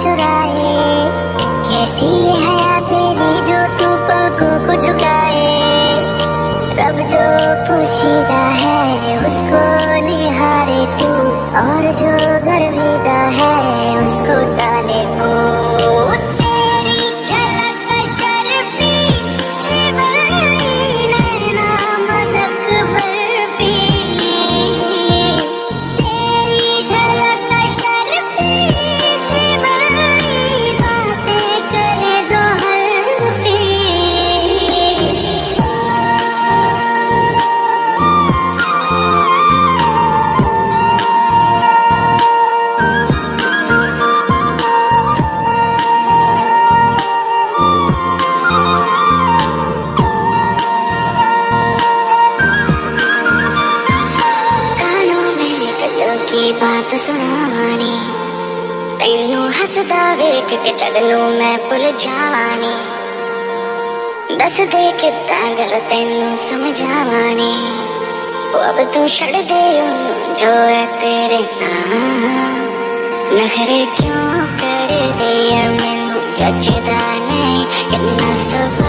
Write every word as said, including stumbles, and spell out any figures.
चुराए। कैसी ये हया तेरी जो तू पलकों को झुकाए। रब जो पोशीदा है उसको निहारे तू, और जो गर्विदा है उसको डाले तू। तेरी झलक शर्फी से बड़ी नैना मदक बर्फी। तेरी झलक शर्फी से बड़ी बातें करे दो हरफी। की बात सुनानी तेनू हसदा वेख के जगनू मैं भुल जावानी। दस दे किता गल तेनू समझावानी। अब तू छड़ दे ओनू जो है तेरे नाम। नखरे क्यों कर दे मैनू जचदा नहीं कितना सब